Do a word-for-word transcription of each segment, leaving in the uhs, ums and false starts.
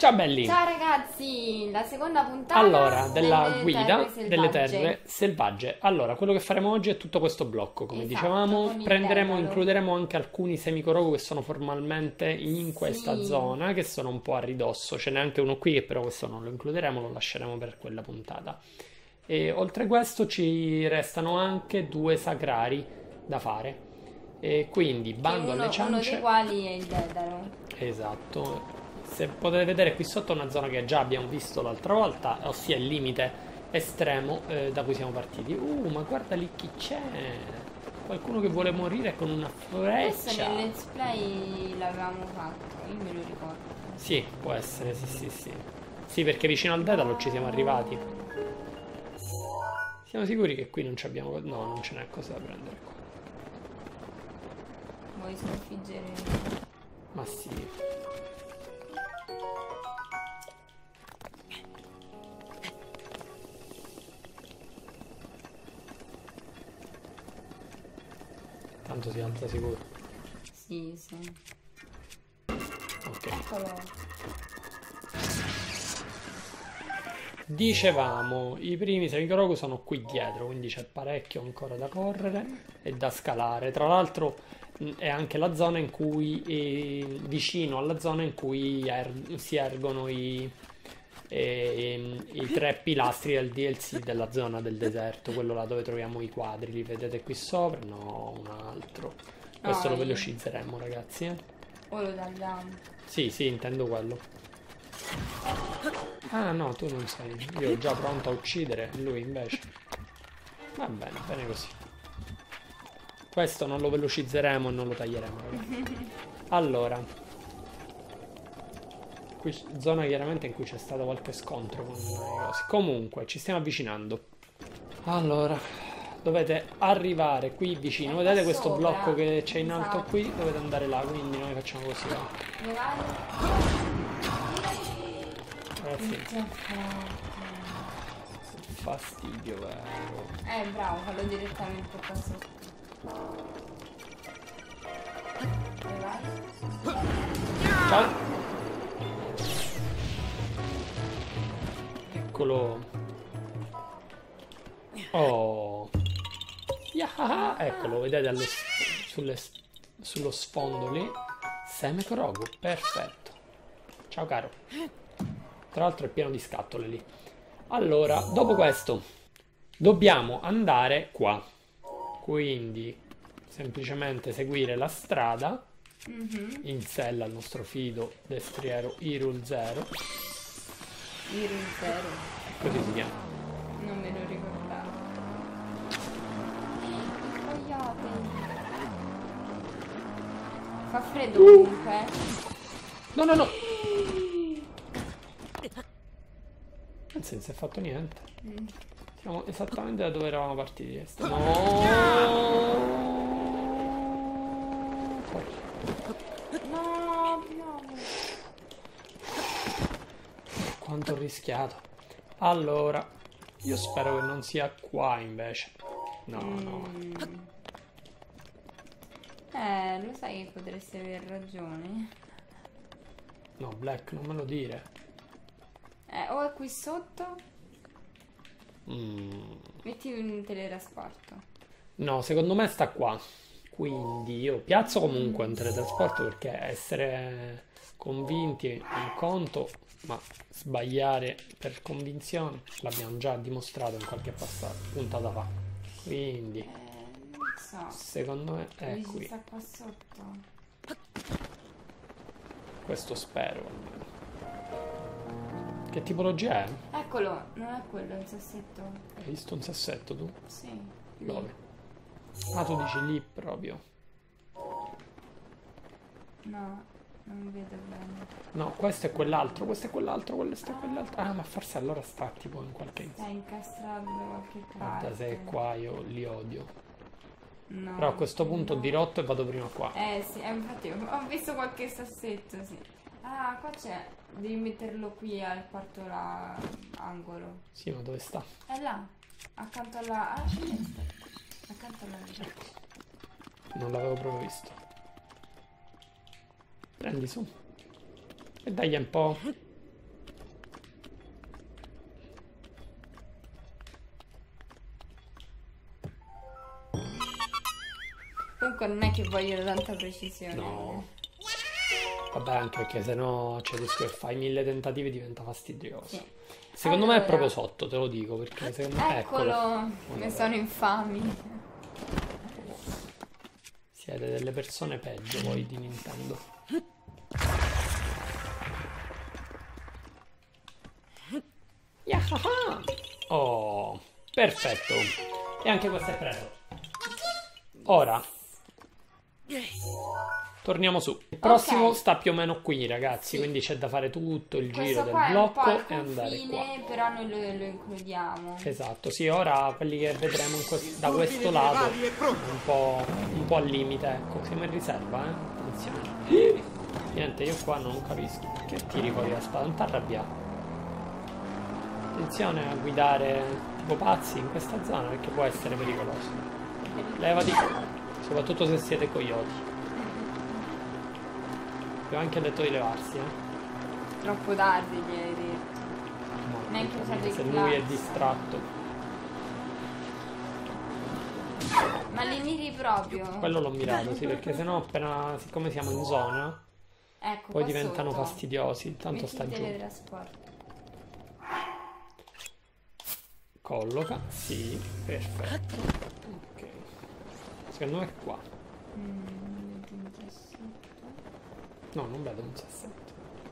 Ciao belli! Ciao ragazzi, la seconda puntata Allora, della delle guida terre delle selvagge. terre selvagge. Allora, quello che faremo oggi è tutto questo blocco, come Esatto, dicevamo. con il Prenderemo, dedalo. includeremo anche alcuni semicorogo che sono formalmente in questa Sì, zona, che sono un po' a ridosso. Ce n'è anche uno qui, che però questo non lo includeremo, lo lasceremo per quella puntata. E oltre a questo ci restano anche due sacrari da fare. E quindi, che bando alle uno, uno dei ciance. quali è il dedalo. Esatto. Se potete vedere qui sotto è una zona che già abbiamo visto l'altra volta, ossia il limite estremo eh, da cui siamo partiti. Uh, ma guarda lì chi c'è! Qualcuno che vuole morire con una Questo freccia. nel let's play l'avevamo fatto, io me lo ricordo. Sì, può essere, sì, sì, sì. Sì, perché vicino al Dedalo ci siamo arrivati. Siamo sicuri che qui non ci abbiamo... No, non ce n'è cosa da prendere qua. Vuoi sconfiggere? Ma sì. Tanto si alza sicuro. Sì, sì. Ok. Eccolo. Dicevamo, i primi semicorogo sono qui dietro, quindi c'è parecchio ancora da correre e da scalare. Tra l'altro mh, è anche la zona in cui, eh, vicino alla zona in cui er- si ergono i, eh, i tre pilastri del D L C della zona del deserto, quello là dove troviamo i quadri, li vedete qui sopra? No, un altro. Questo lo Noi. velocizzeremo, ragazzi. eh. O lo tagliamo. Sì, sì, intendo quello. Ah no, tu non sei. Io ero già pronto a uccidere, lui invece. Va bene, bene così. Questo non lo velocizzeremo e non lo taglieremo, ragazzi. Allora, qui zona chiaramente in cui c'è stato qualche scontro con i cosi. Comunque, ci stiamo avvicinando. Allora, dovete arrivare qui vicino. È Vedete qua questo sopra. blocco che c'è in alto Esatto. qui? Dovete andare là, quindi noi facciamo così. va. Dove vai? Ragazzi, Che forte. fastidio, vero. Eh, bravo, fallo direttamente qua sotto. Dove vai? Ciao. Eccolo. Oh. Yahaha. Eccolo, vedete allo sf- sulle s- sullo sfondo lì. Semekorogu, perfetto. Ciao caro. Tra l'altro è pieno di scatole lì. Allora, dopo questo dobbiamo andare qua. Quindi semplicemente seguire la strada Mhm. in sella al nostro fido destriero Irul zero. Iru zero. Così si chiama. Non me lo ricordavo. Coyote. Fa freddo comunque. No, no, no. Anzi, non si è fatto niente. Mm. Siamo esattamente da dove eravamo partiti. No. No, no. Quanto ho rischiato. Allora, io spero che non sia qua invece. No, no. Mm. Eh, lo sai che potresti aver ragione. No, Black, non me lo dire. Eh, o è qui sotto? Mm. Metti un teletrasporto. No, secondo me sta qua. Quindi io piazzo comunque un teletrasporto perché essere convinti è un conto, ma sbagliare per convinzione l'abbiamo già dimostrato in qualche passata, puntata fa. Quindi, Eh, non so. secondo me è Dici qui. sta qua sotto. Questo spero almeno. Che tipologia è? Eccolo, non è quello il sassetto. Hai visto un sassetto tu? Sì. Lì. Dove? Ah, tu dici lì proprio. No, non vedo bene. No, questo è quell'altro, questo è quell'altro, questo è quell'altro. Ah, ma forse allora sta tipo in qualche... Sta incastrato da qualche parte. Guarda, se è qua io li odio. No. Però a questo punto dirotto e vado prima qua. Eh sì, eh, infatti ho ho visto qualche sassetto, sì. Ah, qua c'è. Devi metterlo qui al quarto la... angolo. Sì, ma dove sta? È là, accanto alla... alla finestra. Accanto alla finestra. Non l'avevo proprio visto. Prendi su. E dagli un po'. Comunque non è che voglio tanta precisione. No. Vabbè, anche perché sennò c'è il rischio che fai mille tentativi e diventa fastidioso. Sì. Secondo Allora, me è proprio sotto, te lo dico, perché secondo me... Eccolo, ne sono infami. Siete delle persone peggio voi di Nintendo. Yahaha! Oh, perfetto. E anche questo è preso. Ora torniamo su. Il prossimo Ok. sta più o meno qui, ragazzi. Sì. Quindi c'è da fare tutto il Questo giro del qua è un po' blocco al e andare qua. confine, però noi lo, lo includiamo. Esatto, sì, ora quelli che vedremo in quest- da questo lato un po', un po' al limite, ecco, siamo in riserva, eh? Attenzione. Niente, io qua non capisco perché tiri poi la spada, non t'arrabbiare. Attenzione a guidare tipo pazzi in questa zona perché può essere pericoloso. Levati, soprattutto se siete coyote. Vi ho anche detto di levarsi, eh? Troppo tardi gli hai detto. No, Neanche usato il se lui è class. distratto. Ma li miri proprio? Quello l'ho mirato, sì, perché sennò appena, siccome siamo in zona, Ecco, poi qua diventano sotto. fastidiosi, tanto Metti sta il giù. teletrasporto. Colloca, sì, perfetto. Ok. Secondo me è qua. Mm, diciassette. No, non vedo un diciassette.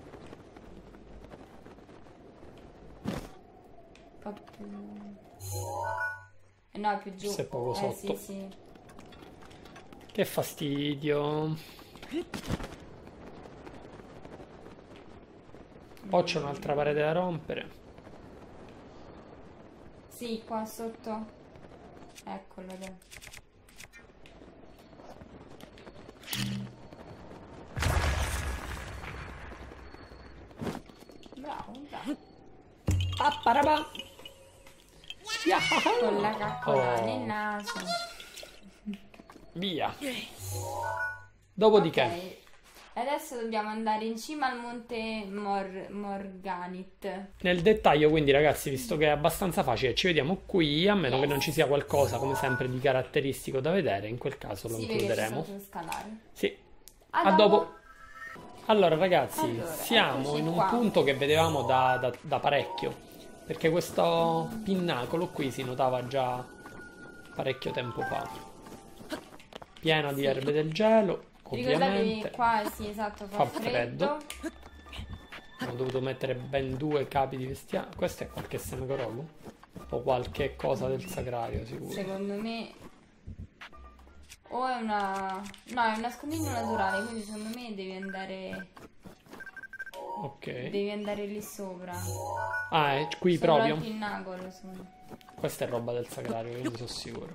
Un po' più... Eh no, è più giù. Forse è poco Eh sotto. sì, sì. Che fastidio. Poi c'è un'altra parete da rompere. Sì, qua sotto. Eccolo, dai. Bravo, bravo. Apparabà. Con la caccola Oh. nel naso. Via. Dopodiché, Ok. Adesso dobbiamo andare in cima al monte Mor- Morganit. nel dettaglio, quindi ragazzi, visto che è abbastanza facile, ci vediamo qui, a meno che non ci sia qualcosa, come sempre, di caratteristico da vedere, in quel caso lo Sì, perché ci includeremo. sono da scalare. Sì. A A dopo. Allora ragazzi, Allora, siamo eccoci in un qua. punto che vedevamo da, da- da parecchio, perché questo pinnacolo qui si notava già parecchio tempo fa. Pieno di Sì. erbe del gelo, Ricordate ovviamente. che qua, sì, esatto, fa, Fa freddo. Ho dovuto mettere ben due capi di vestiario. Questo è qualche semicorogo? O qualche cosa del sagrario, sicuro. Secondo me... O è una... No, è un nascondiglio naturale, quindi secondo me devi andare... Ok. Devi andare lì sopra. Ah, è qui Sopra proprio? il pinnacolo, sono. Questa è roba del sagrario, quindi sono sicuro.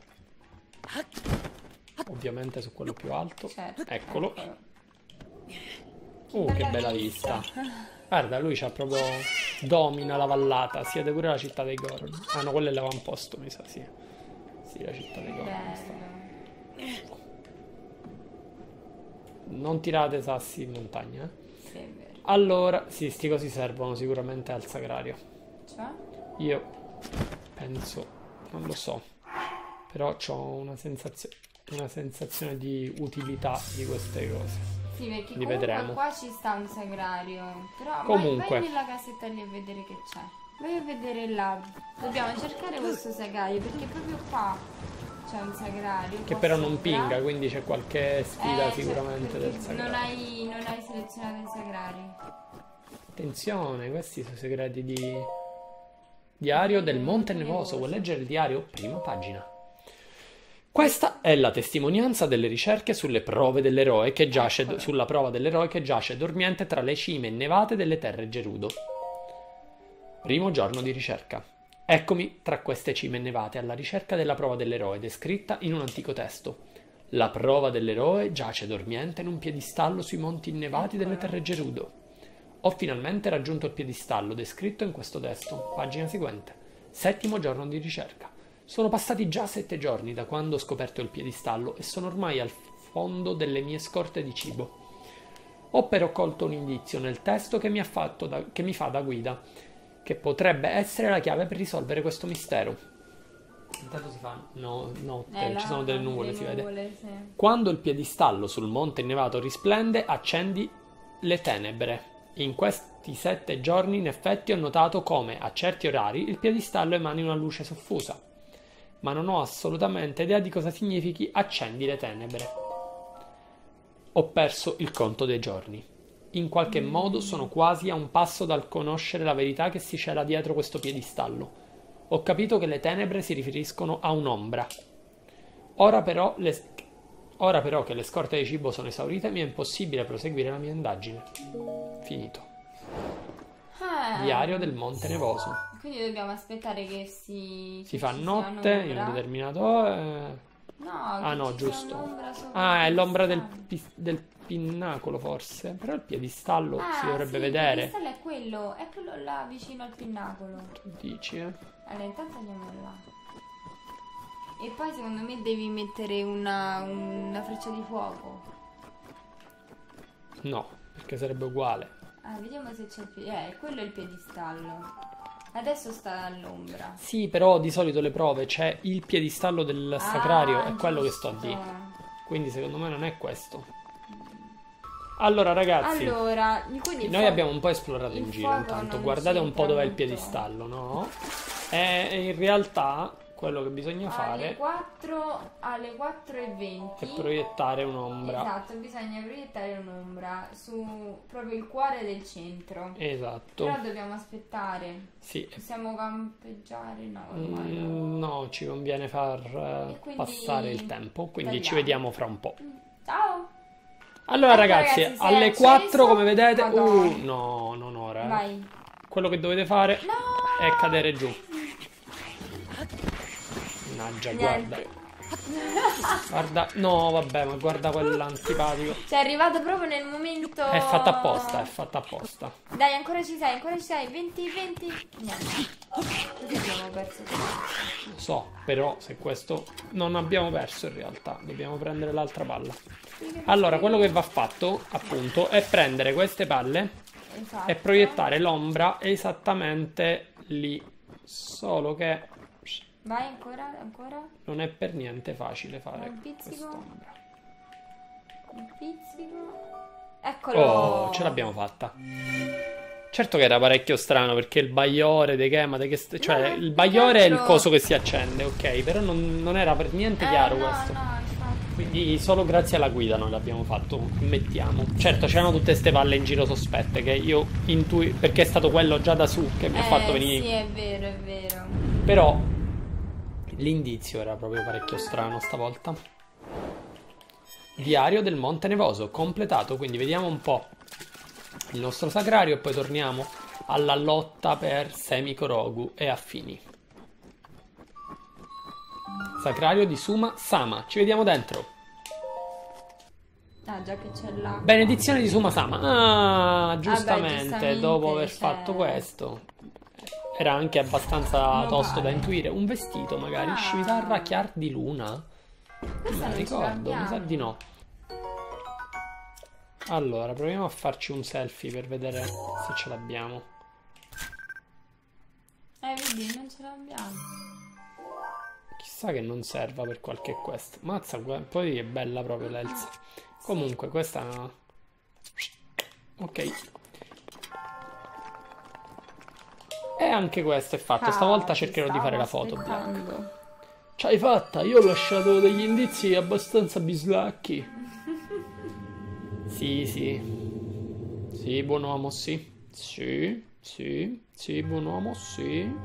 Ovviamente su quello più alto. Certo. Eccolo. eccolo. Uh, che bella vista. Guarda, lui c'ha proprio... domina la vallata. Siete pure la città dei Goron. Ah no, quello è l'avamposto, mi sa, sì. Sì, la città dei Goron. Bello. Non tirate sassi in montagna, eh. Sì, è vero. Allora, sì, sti cosi servono sicuramente al sagrario. Cioè? Io penso, non lo so, però ho una sensazione, una sensazione di utilità di queste cose. Sì, perché Li comunque vedremo. qua ci sta un sagrario. Però Comunque. vai, vai nella casetta lì a vedere che c'è. Vai a vedere là. Dobbiamo cercare questo sagrario, perché proprio qua c'è un sagrario. Che qua però non sopra. pinga, quindi c'è qualche sfida Eh, cioè, sicuramente del perché non sagrario. hai, non hai selezionato i sagrari. Attenzione, questi sono i segreti di Diario del Monte Nevoso. Vuoi leggere il diario? Prima pagina. Questa è la testimonianza delle ricerche sulle prove dell'eroe che giace, Eccolo. sulla prova dell'eroe che giace dormiente tra le cime innevate delle terre Gerudo. Primo giorno di ricerca. Eccomi tra queste cime innevate alla ricerca della prova dell'eroe descritta in un antico testo. La prova dell'eroe giace dormiente in un piedistallo sui monti innevati delle terre Gerudo. Ho finalmente raggiunto il piedistallo descritto in questo testo. Pagina seguente. Settimo giorno di ricerca. Sono passati già sette giorni da quando ho scoperto il piedistallo e sono ormai al fondo delle mie scorte di cibo. Ho però colto un indizio nel testo che mi, ha fatto da, che mi fa da guida, che potrebbe essere la chiave per risolvere questo mistero. Intanto si fa no, notte, Eh, ci là, sono delle nuvole, le si vede. nuvole, sì. Quando il piedistallo sul monte innevato risplende, accendi le tenebre. In questi sette giorni, in effetti, ho notato come, a certi orari, il piedistallo emani una luce soffusa. Ma non ho assolutamente idea di cosa significhi accendi le tenebre. Ho perso il conto dei giorni. In qualche Mm. modo sono quasi a un passo dal conoscere la verità che si cela dietro questo piedistallo. Ho capito che le tenebre si riferiscono a un'ombra. Ora però, le... Ora però che le scorte di cibo sono esaurite, mi è impossibile proseguire la mia indagine. Finito. Ah, Diario del Monte Nevoso. quindi dobbiamo aspettare che si... Si che fa ci sia notte in un un'ombra. determinato... eh, No, Ah che no, ci sia giusto. un'ombra sopra Ah, è il l'ombra del, piedistallo. pi- del pinnacolo forse. Però il piedistallo si Ah, dovrebbe sì, vedere. il piedistallo è quello, è quello là vicino al pinnacolo. Tu dici, eh? Allora, intanto andiamo là. E poi secondo me devi mettere una, una freccia di fuoco. No, perché sarebbe uguale. Ah, vediamo se c'è il piedistallo. Eh, quello è il piedistallo. Adesso sta all'ombra. Sì, però di solito le prove c'è il piedistallo del sacrario, Ah, è quello che sto a giusto. dire. Quindi secondo me non è questo. Allora ragazzi, Allora, quindi il noi fuoco- abbiamo un po' esplorato in il giro fuoco intanto, non guardate un po' c'entra dov'è il molto. piedistallo, no? E in realtà quello che bisogna alle fare quattro, alle quattro e venti. è proiettare un'ombra. Esatto, bisogna proiettare un'ombra su proprio il cuore del centro. Esatto. Però dobbiamo aspettare. Sì. Possiamo campeggiare? No, ormai no. Mm, no, ci conviene far eh, E quindi passare il tempo, quindi ci tagliamo. vediamo fra un po'. Ciao! Allora Ecco, ragazzi, ragazzi, si è alle acceso. quattro come vedete... Madonna. Uh, no, non ora. eh. Vai. Quello che dovete fare No! è cadere giù. Mannaggia, guarda. Niente. Guarda, no, vabbè, ma guarda quell'antipatico. Sei arrivato proprio nel momento. È fatta apposta, è fatta apposta. Dai, ancora ci sei, ancora ci sei. venti, venti. Niente. Così abbiamo perso. Lo so, però se questo non abbiamo perso in realtà, dobbiamo prendere l'altra palla. Allora, quello che va fatto, appunto, è prendere queste palle Esatto. e proiettare l'ombra esattamente lì. Solo che Vai, ancora, ancora. non è per niente facile fare Un pizzico. quest'ombra. Un pizzico. Eccolo. Oh, ce l'abbiamo fatta. Certo che era parecchio strano perché il bagliore dei Chemate, che st- cioè No, il bagliore è il altro- coso che si accende, ok, però non, non era per niente Eh, chiaro no, questo. no, infatti. Quindi solo grazie alla guida noi l'abbiamo fatto, ammettiamo. Certo, c'erano tutte queste palle in giro sospette che io intui perché è stato quello già da su che mi ha Eh, fatto venire. sì, è vero, è vero. Però l'indizio era proprio parecchio strano stavolta. Diario del Monte Nevoso, completato, quindi vediamo un po' il nostro sacrario e poi torniamo alla lotta per Semikorogu e affini. Sacrario di Suma Sama, ci vediamo dentro. Ah, già che c'è l'acqua. Benedizione di Suma Sama. Ah, giustamente, giustamente, dopo aver cioè- fatto questo. Era anche abbastanza Non tosto da vale. intuire. Un vestito, magari. Ah. Scimitarra chiar di luna. Questa Non non ce ricordo, mi sa l'abbiamo. di no. Allora, proviamo a farci un selfie per vedere se ce l'abbiamo. Eh, vedi, non ce l'abbiamo. Chissà che non serva per qualche quest. Mazza, gu- poi è bella proprio l'Elsa. Comunque, questa è una... Ok. E anche questa è fatta. Stavolta Ah, cercherò ti di fare la stavo foto bianca. aspettando. Ce l'hai fatta? Io ho lasciato degli indizi abbastanza bislacchi. Sì, sì. Sì, buon uomo, sì. Sì, sì, sì, buon uomo, sì.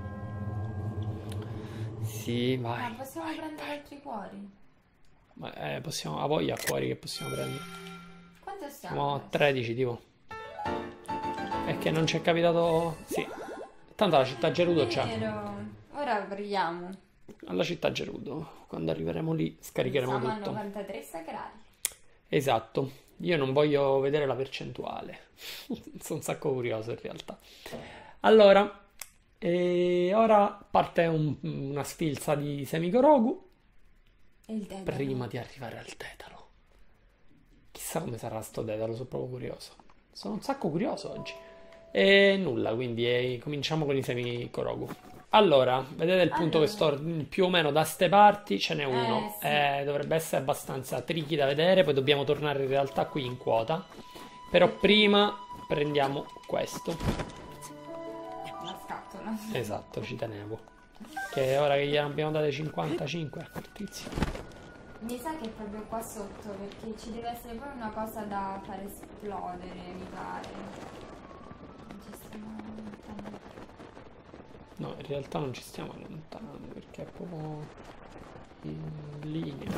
Sì, Ma vai. possiamo prendere altri cuori? Ma, eh, possiamo... A voglia a cuori che possiamo prendere. Quanto siamo? Siamo a adesso? tredici, tipo. È che non ci è capitato... Sì. Tanto la città Gerudo c'è. Vero. Ora apriamo. Alla città Gerudo. Quando arriveremo lì scaricheremo Siamo a tutto. novantatré sacrari. Esatto. Io non voglio vedere la percentuale. Sono un sacco curioso in realtà. Allora, e ora parte un- una sfilza di Semikorogu E il dedalo. prima di arrivare al Dedalo. Chissà come sarà sto Dedalo, sono proprio curioso. Sono un sacco curioso oggi. E nulla, quindi eh, cominciamo con i Semikorogu. Allora, vedete il punto che Allora. sto più o meno da ste parti, ce n'è uno. Eh sì. Eh, dovrebbe essere abbastanza tricky da vedere, poi dobbiamo tornare in realtà qui in quota. Però prima prendiamo questo. La scatola. Esatto, ci tenevo. Che ora che gliene abbiamo date cinquantacinque, ecco il tizio. Mi sa che è proprio qua sotto, perché ci deve essere poi una cosa da far esplodere, mi pare. Non ci stiamo allontanando. No, in realtà non ci stiamo allontanando perché è proprio in linea.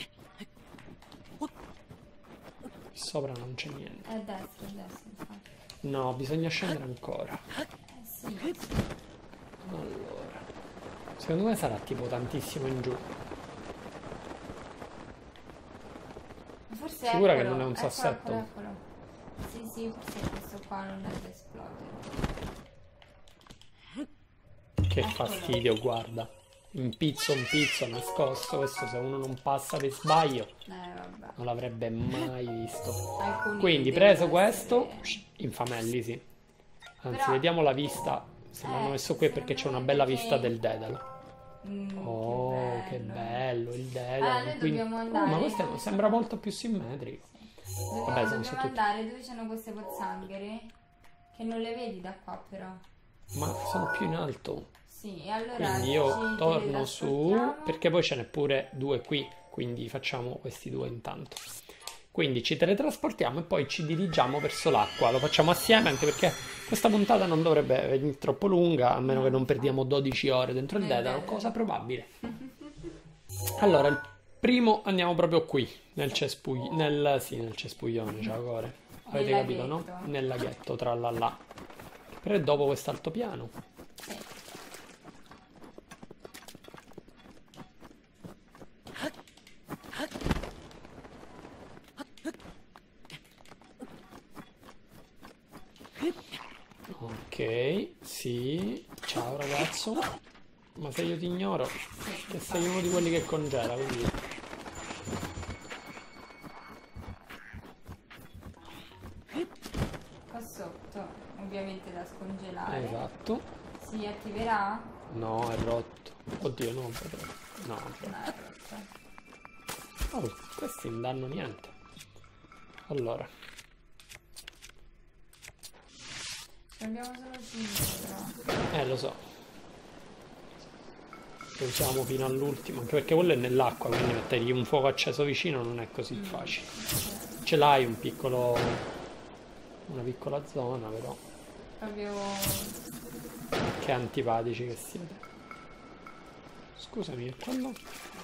Qui sopra non c'è niente. È a destra, a destra, infatti. No, bisogna scendere ancora. Eh sì. Allora, secondo me sarà tipo tantissimo in giù. Forse Sicura che eccolo, non è un eccolo, sassetto? eccolo, eccolo. Sì, sì, forse questo qua non è da esplodere. Che Eccolo. fastidio, guarda. Un pizzo, un pizzo nascosto. Questo se uno non passa per sbaglio Eh, vabbè. non l'avrebbe mai visto. Alcuni Quindi devono preso questo, essere- infamelli, sì. Anzi, Però- vediamo la vista. Se l'hanno Eh, messo qui è secondo perché c'è una me bella perché- vista del dedalo. Mm, Oh, che bello il dedalo. Ah, noi Quindi- dobbiamo Oh, andare. ma questo sembra molto più simmetrico. Dobbiamo, Vabbè, sono dobbiamo su tutti. andare dove c'hanno queste pozzanghere. Che non le vedi da qua, però. Ma sono più in alto. Sì, e allora Quindi io ci torno su, teletrasportiamo. perché poi ce n'è pure due qui, quindi facciamo questi due intanto. Quindi ci teletrasportiamo e poi ci dirigiamo verso l'acqua. Lo facciamo assieme anche perché questa puntata non dovrebbe venire troppo lunga, a meno che non perdiamo dodici ore dentro il Eh, dedalo, beh. cosa probabile. Allora, il primo andiamo proprio qui, nel cespuglio, nel, sì, nel cespuglione, ciao core. Avete Nel capito, no? laghetto. Nel laghetto, tra là là. Però è dopo quest'altopiano. Sì. Ok, sì, ciao ragazzo. Ma se io ti ignoro, che sei uno di quelli che congela, quindi... Qua sotto, ovviamente da scongelare. Esatto. Si attiverà? No, è rotto. Oddio, no, è rotto. No, è No, rotto. è rotto. Oh, questi non danno niente. Allora, Ne abbiamo solo cinque, però. eh, lo so. Lo usiamo fino all'ultimo, anche perché quello è nell'acqua, quindi mettergli un fuoco acceso vicino non è così facile. Ce l'hai un piccolo... una piccola zona, però. Proprio... Che antipatici che siete. Scusami, è quello?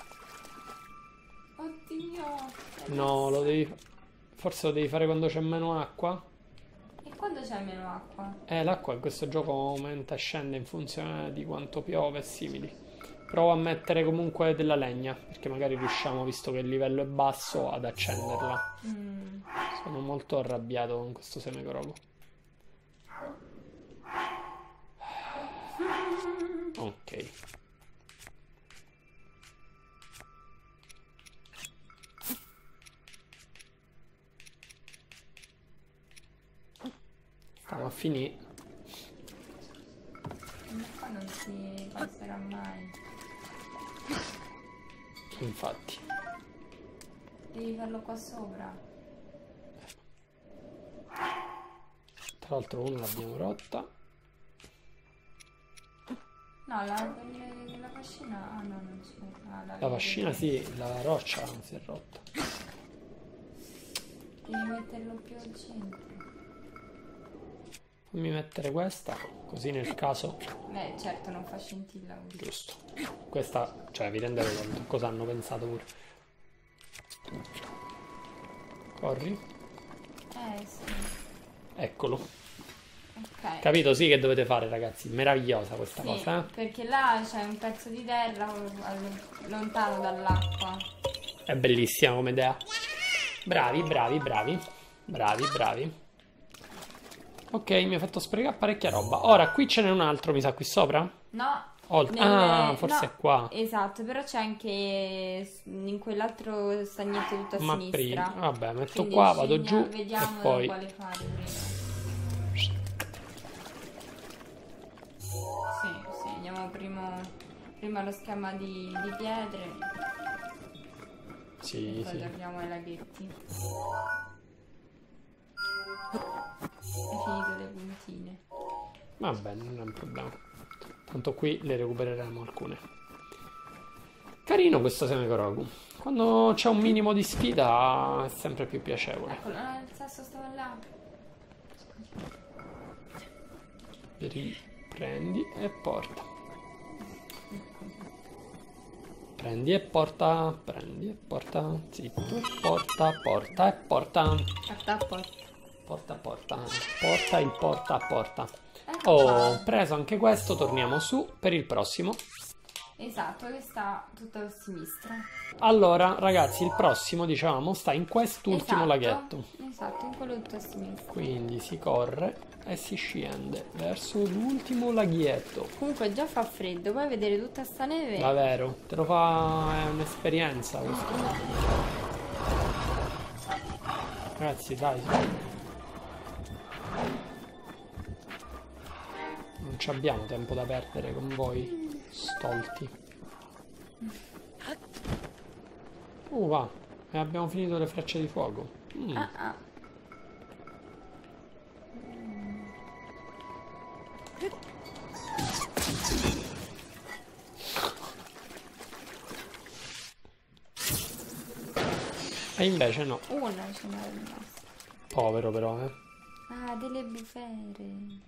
Oddio! No, lo devi... Forse lo devi fare quando c'è meno acqua? E quando c'è meno acqua? Eh, l'acqua in questo gioco aumenta e scende in funzione di quanto piove e simili. Provo a mettere comunque della legna, perché magari riusciamo, visto che il livello è basso, ad accenderla. Mm. Sono molto arrabbiato con questo semicroco. Ok. Stiamo a finire. Qua non si passerà mai. Infatti. Devi farlo qua sopra. Tra l'altro una l'abbiamo rotta. No, la, la fascina... Ah, no, non c'è. Ah, la, La fascina sì, la roccia non si è rotta. Devi metterlo più al centro. Fammi mettere questa, così nel caso... Beh, certo, non fa scintilla così. Giusto. Questa, cioè, vi rendete conto cosa hanno pensato pure. Corri. Eh, sì. Eccolo. Ok. Capito? Sì che dovete fare, ragazzi. Meravigliosa questa Sì, cosa, eh? perché là c'è un pezzo di terra all- lontano dall'acqua. È bellissima come idea. Bravi, bravi, bravi. Bravi, bravi. Ok, mi ha fatto sprecare parecchia roba. Ora, qui ce n'è un altro, mi sa, qui sopra? No. Olt- nel- ah, forse no, è qua. Esatto, però c'è anche in quell'altro stagnetto tutto a Ma sinistra. prima, vabbè, metto Quindi qua, vado scegli- giù vediamo e poi... quale fare prima. Sì, sì, andiamo primo, prima lo schema di, di pietre. Sì, e poi sì. torniamo ai laghetti. Hai finito le puntine. Va bene, non è un problema. Tanto qui le recupereremo alcune. Carino questo Semikorogu. Quando c'è un minimo di sfida è sempre più piacevole. Eccolo, ah, il sasso stava là. Riprendi e porta. Prendi e porta. Prendi e porta. Zitto. Porta, porta e porta. Porta a porta. Porta, porta. Porta il porta a porta. Ecco Ho qua. preso anche questo. Torniamo su per il prossimo. Esatto, che sta tutta a sinistra. Allora, ragazzi, il prossimo, diciamo, sta in quest'ultimo Esatto, laghetto. Esatto, in quello tutto a sinistra. Quindi si corre e si scende verso l'ultimo laghetto. Comunque già fa freddo, poi vedere tutta sta neve. Davvero, te lo fa, è un'esperienza questo. Ragazzi, dai. Non ci abbiamo tempo da perdere con voi, stolti. Uh, va. E abbiamo finito le frecce di fuoco. Mm. Ah, ah. E invece no. Una ce n'era rimasta. Povero però, eh. Ah, delle bufere.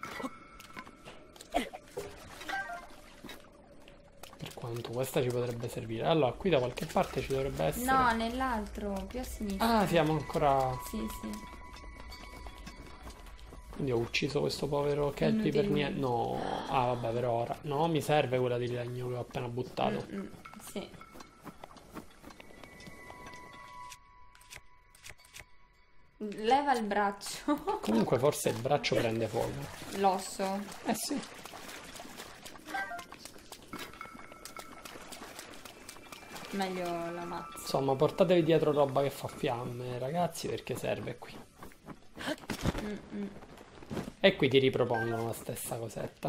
Per quanto questa ci potrebbe servire. Allora, qui da qualche parte ci dovrebbe essere. No, nell'altro, più a sinistra. Ah, siamo ancora. Sì, sì. Quindi ho ucciso questo povero Kelpie per niente. No. Ah, vabbè, per ora. No, mi serve quella di legno che ho appena buttato. Mm, mm, sì. Leva il braccio. Comunque, forse il braccio prende fuoco. L'osso. Eh sì. Meglio la mazza. Insomma, portatevi dietro roba che fa fiamme, ragazzi, perché serve qui. Mm, mm. E qui ti ripropongono la stessa cosetta.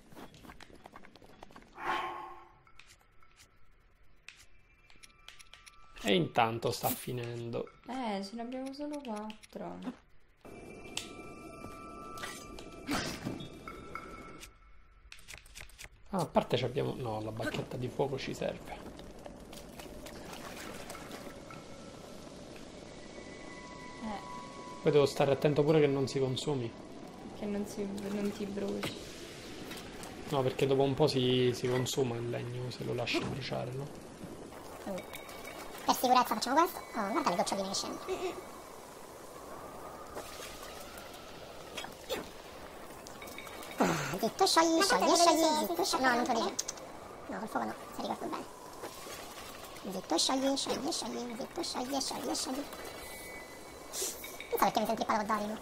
E intanto sta finendo. Eh, ce ne abbiamo solo quattro. Ah, a parte ci abbiamo. No, la bacchetta di fuoco ci serve. Eh, Poi devo stare attento pure che non si consumi. che non, si, non ti bruci. No, perché dopo un po' si, si consuma il legno se lo lasci bruciare, no? Oh. Per sicurezza facciamo questo. Oh, guarda le goccioline che scendono. Ah, zitto, sciogli, sciogli, sciogli, zitto, sciogli. No, non te lo dice. No, col fuoco no, se ricordo bene. Zitto, sciogli, sciogli, sciogli, zitto, sciogli, sciogli, sciogli. Non so perché mi senti parlato con Dario.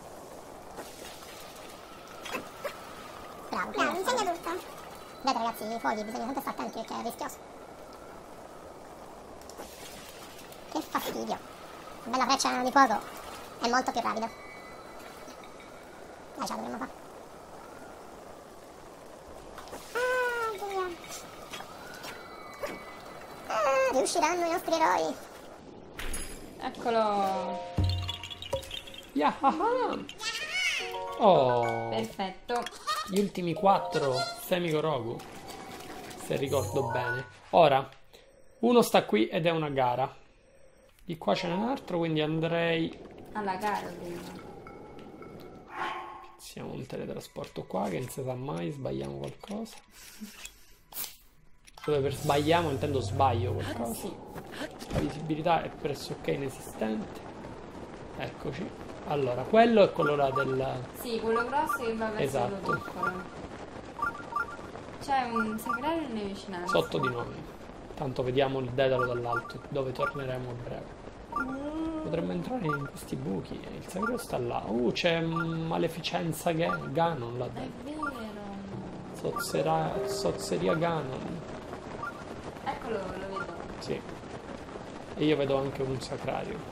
Bravo, bravo, insegna tutto. Vedete ragazzi, i fuochi bisogna sempre stare attenti perché è rischioso. Che fastidio. Una bella freccia di fuoco è molto più rapida. Dai, ce la dovremmo fare. Ah, Dio. Ah, riusciranno i nostri eroi. Eccolo. Yahaha! Oh, Perfetto. gli ultimi quattro Semikorogu, se ricordo bene. Ora, uno sta qui ed è una gara. Di qua ce n'è un altro, quindi andrei. Alla gara prima. Siamo un teletrasporto qua che non si sa mai, sbagliamo qualcosa. Dove per sbagliamo intendo sbaglio qualcosa. Sì. La visibilità è pressoché inesistente. Eccoci. Allora, quello è quello là del. Sì, quello grosso che va verso Esatto. quello piccolo. C'è un sagrario nelle vicinanze. Sotto di noi. Tanto vediamo il dedalo dall'alto, dove torneremo a breve. Potremmo entrare in questi buchi. Il sagrario sta là. Uh, c'è maleficenza Ga- Ganon là È dentro. vero. Sozzera- Sozzeria Ganon. Eccolo, lo vedo. Sì. E io vedo anche un sacrario.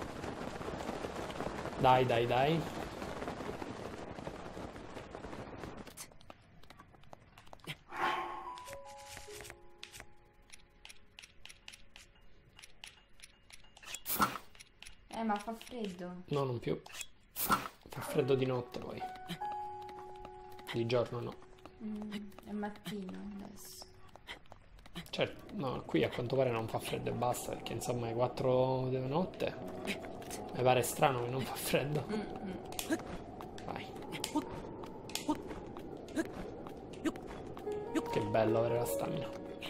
Dai, dai, dai. ma fa freddo. No, non più. Fa freddo di notte poi. Di giorno no. Mm, è mattino adesso. Certo, no, qui a quanto pare non fa freddo e basta, perché insomma è quattro di notte. Mi pare strano che non fa freddo. Mm-mm. Vai. Che bello avere la stamina.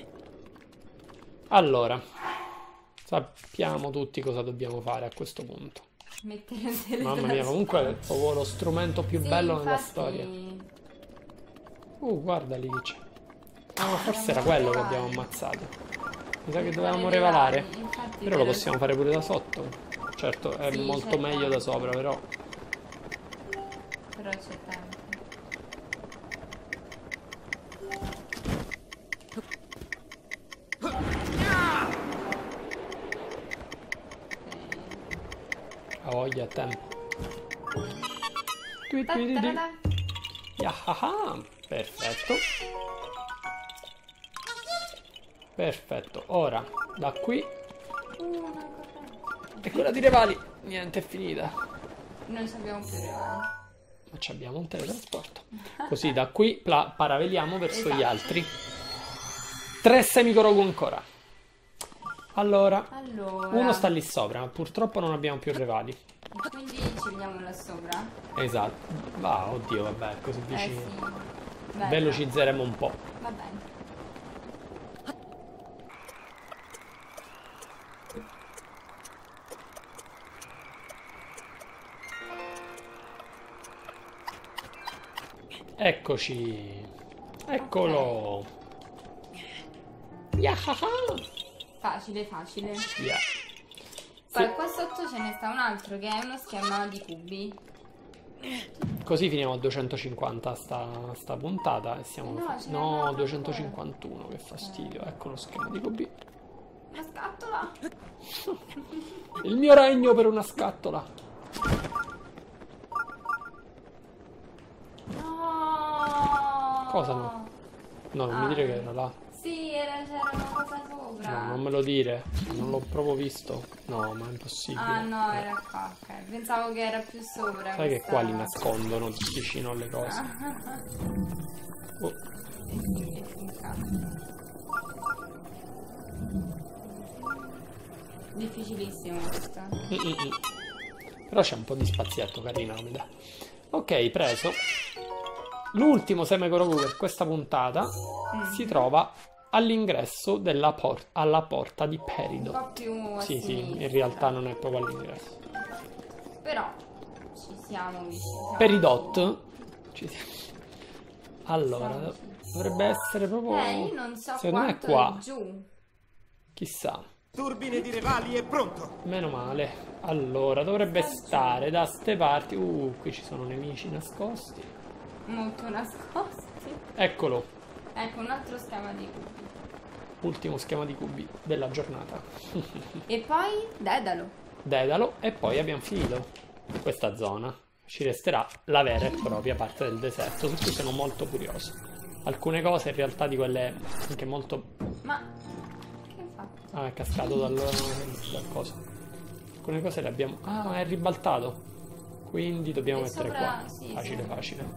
Allora, sappiamo tutti cosa dobbiamo fare a questo punto. Mettere un teletrasporto. Mamma mia, comunque è proprio lo strumento più Sì, bello nella infatti... storia. Uh, guarda lì che c'è. Ah, ma forse era quello che abbiamo ammazzato. Mi sa che dovevamo revalare. Infatti, Però lo possiamo fare pure da sotto. Certo, è Sì, molto c'è meglio da sopra, però. Però c'è tempo. Ha voglia, a tempo. Tui, tui, tui, tui. Ta-ta-da. Yahaha. Perfetto. Perfetto. Ora, da qui. Uh, una corrente. E quella di Revali. Niente, è finita. Non ci abbiamo più rivali. Ma ci abbiamo un teletrasporto. Così da qui pla- paraveliamo verso Esatto. gli altri. Tre semicorogu ancora. Allora, Allora. uno sta lì sopra, ma purtroppo non abbiamo più rivali. Quindi ci vediamo là sopra? Esatto. Va, oddio, vabbè, è così Eh vicino. sì. Beh, Velocizzeremo un po'. va bene. Eccoci. Eccolo. Yahaha. Facile, facile. Yeah. Poi Sì. qua sotto ce ne sta un altro che è uno schema di cubi. Così finiamo a duecentocinquanta sta, sta puntata e siamo... Eh no, ce n'è no, un'altra duecentocinquantuno, che fastidio. Ecco lo schema di cubi. Una scatola. Il mio regno per una scatola. No. Cosa no? No, non mi Ah. dire che era là. Sì, era, c'era una cosa sopra. No, non me lo dire. Non l'ho proprio visto. No, ma è impossibile. Ah no, era qua, ok. Pensavo che era più sopra. Sai che questa- qua li nascondono vicino alle cose. Oh, Eh sì, è fincato. Difficilissimo questo. mm, mm, mm. Però c'è un po' di spazietto, carina, mi dà. Ok, preso. L'ultimo semicorogu per questa puntata si trova all'ingresso della por- alla porta di Un Peridot. po' più a Sì, sì, sinistra. in realtà non è proprio all'ingresso. Però ci siamo vicini. siamo Peridot. Ci siamo. Allora, Siamo dov- vicini. dovrebbe essere proprio... Eh, io non so Secondo me è quanto qua. è giù. Chissà. Turbine di Revali è pronto. Meno male. Allora, dovrebbe Sta giù. stare da ste parti. Uh, qui ci sono nemici nascosti. Molto nascosti. Eccolo. Ecco, un altro schema di cubi. Ultimo schema di cubi della giornata. E poi Dedalo. Dedalo. E poi abbiamo finito questa zona. Ci resterà la vera e propria parte del deserto, su cui sono molto curioso. Alcune cose in realtà di quelle anche molto... Ma che hai fatto? Ah, è cascato dal, dal coso. Alcune cose le abbiamo... Ah, è ribaltato. Quindi dobbiamo E mettere sopra- qua. sì, Facile, sì. facile.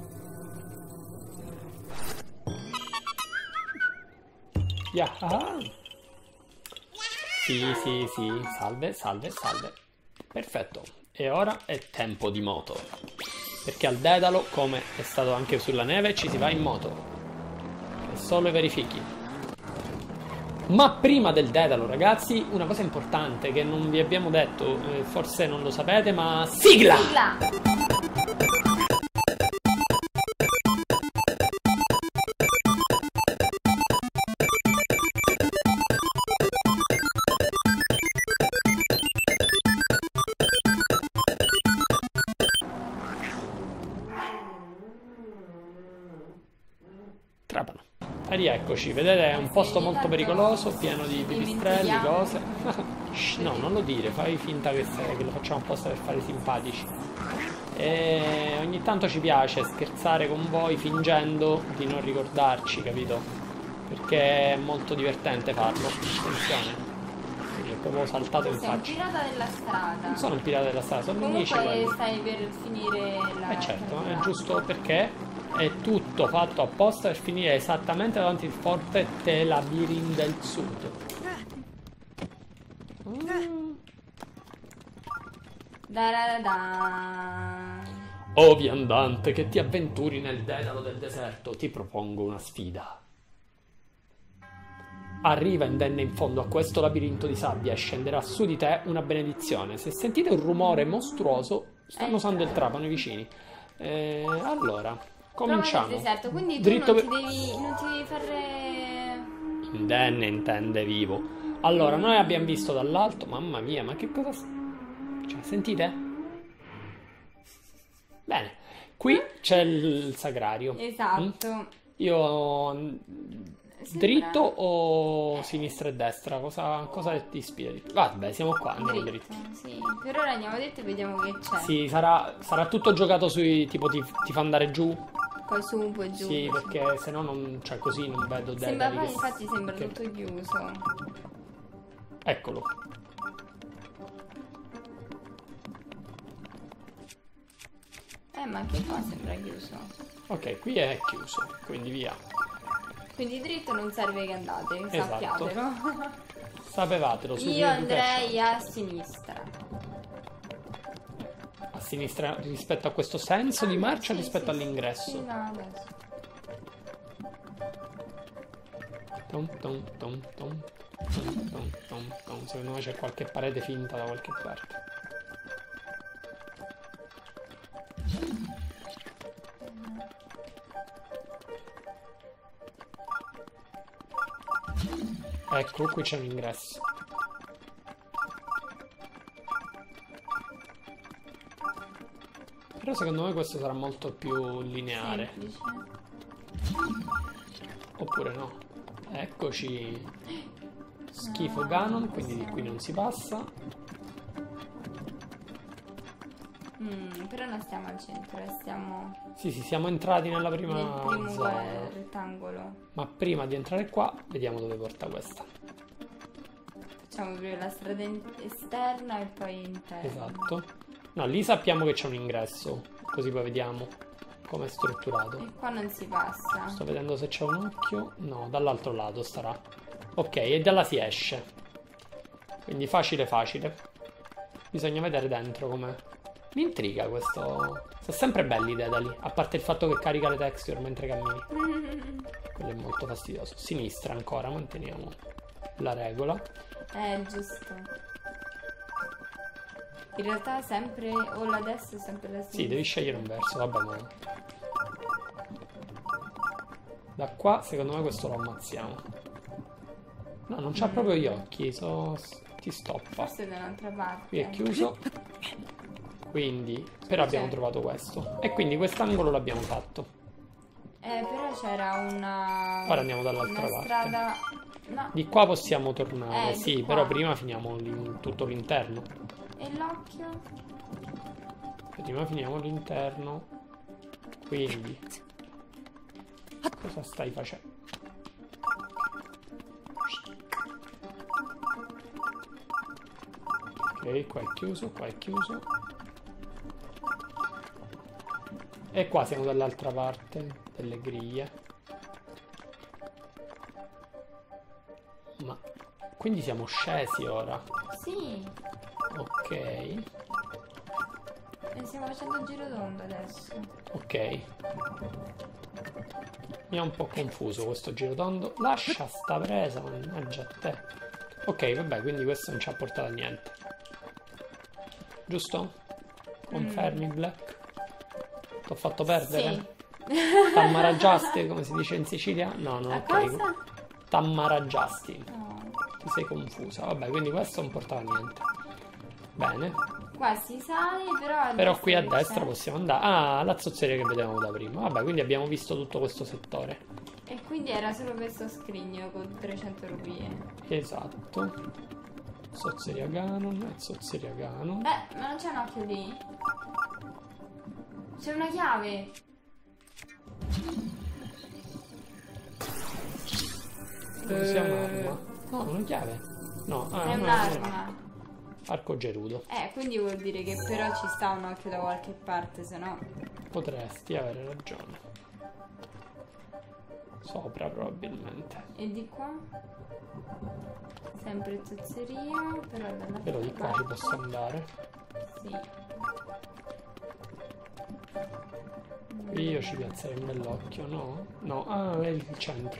Yahaha. Sì, sì, sì. Salve, salve, salve. Perfetto. E ora è tempo di moto. Perché al Dedalo, come è stato anche sulla neve, ci si va in moto. E solo i verifichi. Ma prima del Dedalo, ragazzi, una cosa importante che non vi abbiamo detto, eh, forse non lo sapete, ma sigla! Sigla! Trapano. E rieccoci, vedete, è un posto molto pericoloso, pieno di pipistrelli, cose. Shh, no, non lo dire, fai finta che, sei, che lo facciamo apposta per fare simpatici. E ogni tanto ci piace scherzare con voi fingendo di non ricordarci, capito? Perché è molto divertente farlo. Attenzione. Sì, è proprio saltato in Sei un faccia. pirata della strada. Non sono un pirata della strada, sono nemici Comunque quelli. stai per finire la... Eh certo, è partita. giusto perché è tutto fatto apposta per finire esattamente davanti al forte Telabirin del Sud. Mm. Da da da. O viandante che ti avventuri nel dedalo del deserto, ti propongo una sfida. Arriva indenne in fondo a questo labirinto di sabbia e scenderà su di te una benedizione. Se sentite un rumore mostruoso, stanno Eh. usando il trapano i vicini. Eh, allora, Prova cominciamo. nel deserto, quindi tu Dritto non, ti per- devi, non ti devi fare... Indenne intende vivo. Allora, noi abbiamo visto dall'alto, mamma mia, ma che cosa... s- Cioè, sentite? Bene, qui c'è il sagrario. Esatto. Mm? Io... mm, Sembra- Dritto o sinistra e destra? Cosa, cosa ti ispira di più? Vabbè, siamo qua, andiamo Dritto, dritti. sì. Per ora andiamo dritto e vediamo che c'è. Sì, sarà, sarà tutto giocato sui... tipo ti, ti fa andare giù? Poi su, poi giù. Sì, così. perché se no non... cioè così non vedo Sembra, Dedali poi che- infatti sembra che- tutto chiuso. Eccolo. Eh, ma anche qua sembra chiuso. Ok, qui è chiuso, quindi via. Quindi dritto non serve che andate, Esatto. sappiatelo. Sapevatelo, su Io andrei a sinistra. a sinistra rispetto a questo senso di marcia Sì, rispetto sì, all'ingresso. Sì, no, adesso. Tom, tom, tom, tom, tom, tom, tom, tom. Secondo me c'è qualche parete finta da qualche parte. Ecco, qui c'è un ingresso. Però secondo me questo sarà molto più lineare. Semplice. Oppure no. Eccoci. Schifo Ganon, quindi di qui non si passa. Mm, però non stiamo al centro, eh, stiamo Sì, sì, siamo entrati nella prima nel primo zona. eh, rettangolo. Ma prima di entrare qua, vediamo dove porta questa. Facciamo prima la strada in- esterna e poi interna. Esatto. No, lì sappiamo che c'è un ingresso. Così poi vediamo come è strutturato. E qua non si passa. Sto vedendo se c'è un occhio. No, dall'altro lato starà. Ok, e da là si esce. Quindi facile facile. Bisogna vedere dentro com'è. Mi intriga questo. Sono sempre belli i dedali. A parte il fatto che carica le texture mentre cammini. Quello è molto fastidioso. Sinistra ancora, manteniamo la regola. Eh, giusto. In realtà sempre o la destra o sempre la sinistra. Sì, devi scegliere un verso. Vabbè, ma... Da qua, secondo me, questo lo ammazziamo. No, non c'ha proprio gli occhi. So... Ti stoppa. Forse da un'altra parte. Qui è chiuso. Quindi, però abbiamo C'è. trovato questo. E quindi quest'angolo l'abbiamo fatto. Eh, però c'era una... Ora andiamo dall'altra una parte. strada... No. Di qua possiamo tornare. Eh, di sì, qua. però prima finiamo l'in- tutto l'interno. E l'occhio? Prima finiamo l'interno. Quindi, cosa stai facendo? Ok, qua è chiuso, qua è chiuso. E qua siamo dall'altra parte delle griglie. Ma quindi siamo scesi ora. Sì. Ok, E stiamo facendo il giro d'onda adesso. ok. Mi ha un po' confuso questo girotondo. Lascia sta presa, mannaggia a te. Ok, vabbè, quindi questo non ci ha portato a niente. Giusto? Confermi, Black? T'ho fatto perdere? Sì. Tammaraggiasti, come si dice in Sicilia? No, no, A ok. cosa? Tammaraggiasti. No. Ti sei confusa. Vabbè, quindi questo non portava a niente. Bene. Qua si sale, però a Però destra qui a che destra c'è? possiamo andare. Ah, la zozzeria che vedevamo da prima. Vabbè, quindi abbiamo visto tutto questo settore. E quindi era solo questo scrigno con trecento rupie. Esatto. Zozzeria Ganon, zozzeria Ganon. Eh, ma non c'è un occhio lì? C'è una chiave. Dove si un'arma? No, una chiave. No, ah, È no, un'arma. no. Arco gerudo. Eh, quindi vuol dire che però ci sta un occhio da qualche parte, se no... Potresti avere ragione. Sopra probabilmente. E di qua? Sempre zozzeria, però dalla Però di qua ci posso andare. Sì. Qui io ci piazzerei un bell'occhio, no? No, ah, è il centro.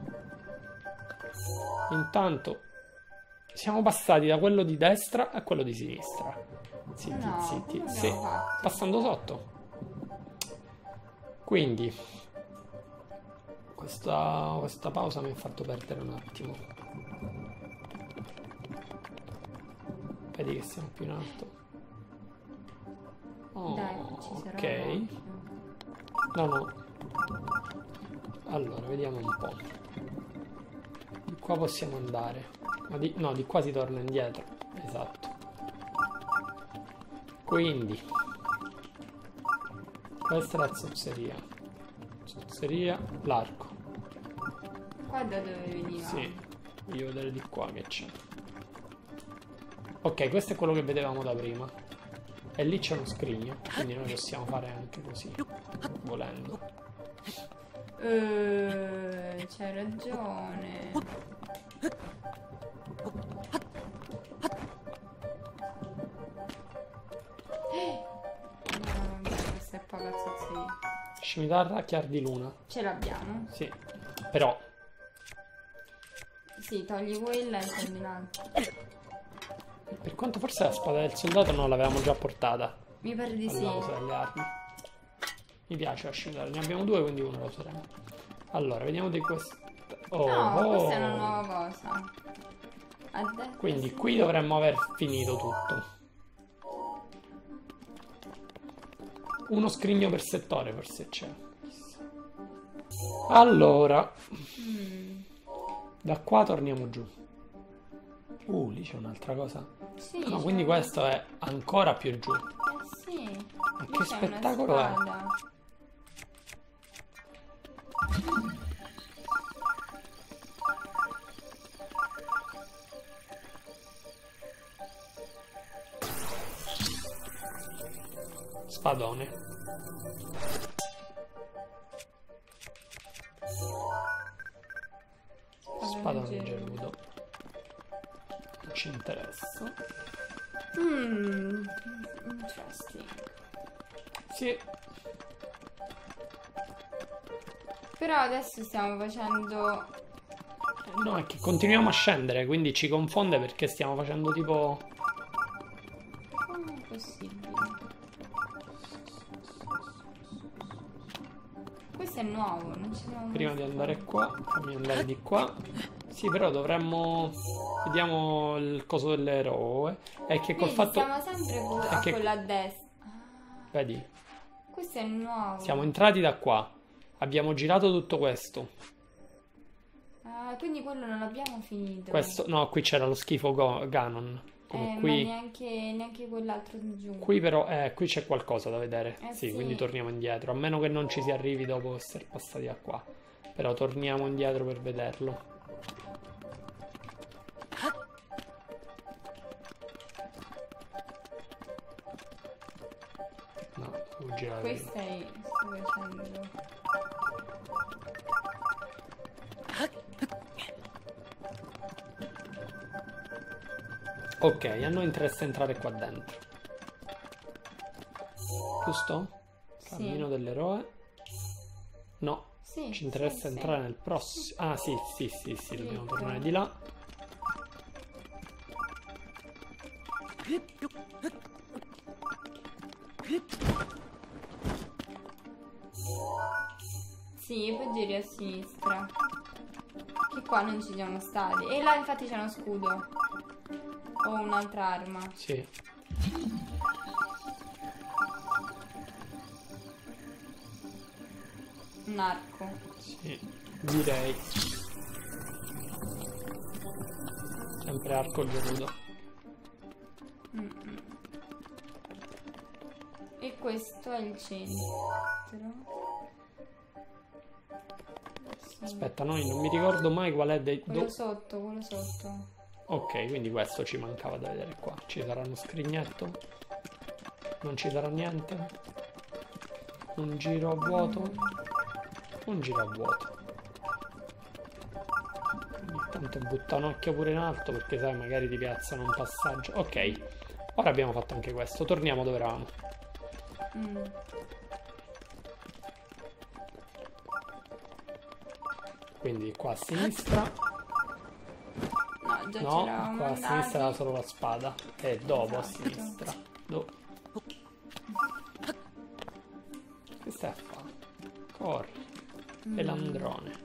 Intanto siamo passati da quello di destra a quello di sinistra. Zitti, No, zitti. come Sì, abbiamo fatto? passando sotto. Quindi questa, questa pausa mi ha fatto perdere un attimo. Vedi che siamo più in alto. Oh, Dai, ci sarà ok. un occhio. No, no. Allora, vediamo un po'. Di qua possiamo andare. Ma di, no, di qua si torna indietro. Esatto. Quindi questa è la zozzeria. Zozzeria, l'arco. Qua da dove veniva? Sì, voglio vedere di qua che c'è. Ok, questo è quello che vedevamo da prima. E lì c'è uno scrigno, quindi noi possiamo fare anche così, volendo. Eh, c'hai ragione. No, questa è poca zozzeria. Scimitarra, chiar di luna. Ce l'abbiamo? Sì, però Sì, togli quella e prendi un'altra. per quanto forse la spada del soldato non l'avevamo già portata Mi pare di sì. all'uso delle armi. Mi piace la scimitarra, ne abbiamo due quindi uno lo useremo. Allora, vediamo di questo. Oh, No, oh. questa è una nuova cosa. A destra, Quindi sì. qui dovremmo aver finito tutto. Uno scrigno per settore forse c'è. Allora, Mm, da qua torniamo giù. Uh, lì c'è un'altra cosa. sì, No, c'è quindi una- questo è ancora più giù. Eh sì. Ma Lì che c'è spettacolo una è? spada. Spadone. Spadone gerudo. Non ci interessa. Mm, interesting. Sì, Però adesso stiamo facendo... no, è che continuiamo a scendere, quindi ci confonde perché stiamo facendo tipo... Come è possibile? Questo è nuovo, non ci siamo mai Prima di stati. andare qua, fammi andare di qua. Sì, però dovremmo... Vediamo il coso dell'eroe. È che col Vedi, fatto... siamo sempre con- è a che- quella a destra. Ah, Vedi, questo è nuovo. siamo entrati da qua. Abbiamo girato tutto questo. Ah, quindi quello non l'abbiamo finito. Questo... No, qui c'era lo schifo Go- Ganon. Come Eh, qui... ma neanche, neanche quell'altro di giù. Qui però, eh, qui c'è qualcosa da vedere. Eh, sì, sì. quindi torniamo indietro. A meno che non ci si arrivi dopo essere passati da qua. Però torniamo indietro per vederlo. No, devo girare. Questo è... sto facendo... Ok, a noi interessa entrare qua dentro. Giusto? Cammino dell'eroe. No, Sì, ci interessa sì, sì. entrare nel prossimo. Ah, sì, sì, sì, sì, dobbiamo Clicca. tornare di là. Sì, poi giri a sinistra. Che qua non ci siamo stati. E là infatti c'è uno scudo. O un'altra arma. Sì. Un arco. Sì, direi. Sempre arco gerudo. Mm-mm. E questo è il centro. Sì. Aspetta, noi non mi ricordo mai qual è dei... Quello do- sotto, quello sotto. Ok, quindi questo ci mancava da vedere qua. Ci sarà uno scrignetto? Non ci sarà niente? Un giro a vuoto? Un giro a vuoto. Ogni tanto butta un occhio pure in alto perché sai magari ti piazzano un passaggio. Ok, ora abbiamo fatto anche questo. Torniamo dove eravamo. Mm. Quindi qua a sinistra. No, già No, c'eravamo qua a andati. sinistra era solo la spada. E dopo a Esatto. sinistra. Do- Che stai a fare? Corri. Pelandrone.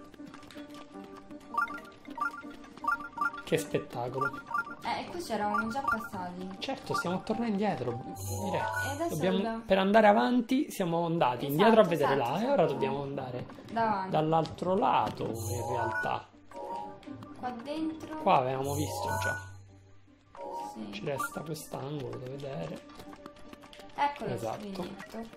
Che spettacolo. Eh, qui c'eravamo già passati. Certo, stiamo tornando indietro. Direi. E adesso Dobbiamo- dobbiamo- Per andare avanti siamo andati Esatto, indietro a vedere esatto, là e esatto. ora dobbiamo andare Davanti. dall'altro lato in realtà. Qua dentro. Qua avevamo visto già. Ci Sì. resta quest'angolo da vedere. Ecco lo Esatto. scrigno.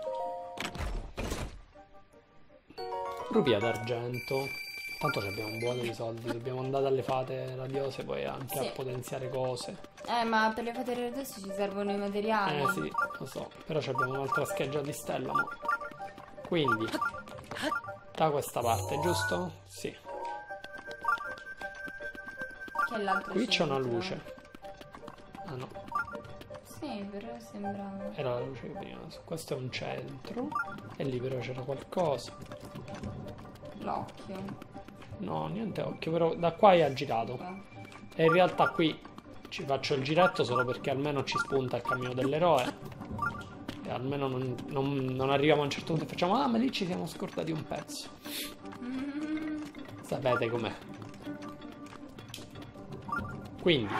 Rupia d'argento. Tanto ci abbiamo un buono di soldi. Dobbiamo andare alle fate radiose poi anche Sì. a potenziare cose. Eh, ma per le fate adesso ci servono i materiali. Eh sì, lo so. Però ci abbiamo un'altra scheggia di stella. Mo. Quindi, da questa parte, giusto? Sì. Che è l'altro Qui c'è una centro. luce. Ah no, Sì, però sembrava. era la luce che prima. Questo è un centro. E lì però c'era qualcosa. L'occhio. No, niente occhio, però da qua è girato. E in realtà qui ci faccio il giretto solo perché almeno ci spunta il cammino dell'eroe. E almeno non, non- non arriviamo a un certo punto e facciamo: ah, ma lì ci siamo scordati un pezzo. Mm. Sapete com'è. Quindi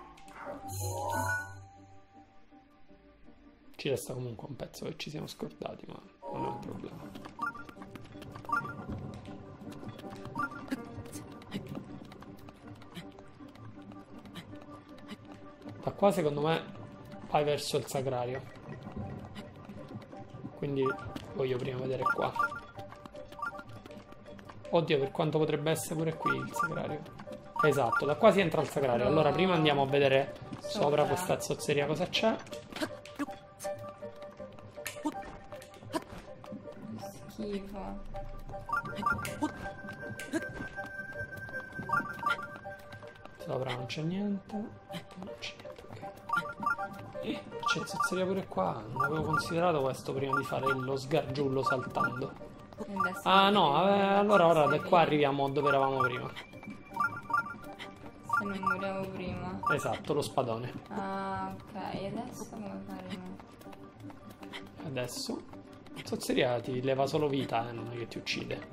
ci resta comunque un pezzo che ci siamo scordati, ma non è un problema. Da qua secondo me vai verso il sacrario. Quindi voglio prima vedere qua. Oddio, per quanto potrebbe essere pure qui il sacrario. Esatto, da qua si entra al sacrario. Allora prima andiamo a vedere sopra Sopra. questa zozzeria cosa c'è. Schifo. Sopra non c'è niente. Non c'è niente, ok. C'è zozzeria pure qua. Non avevo considerato questo prima di fare lo sgargiullo saltando. E adesso Ah no, vediamo eh, allora ora da se qua vi- arriviamo dove eravamo prima. Se non moriamo prima. Esatto, lo spadone. Ah, ok. E adesso come faremo? Adesso zozzeria ti leva solo vita, eh, non è che ti uccide.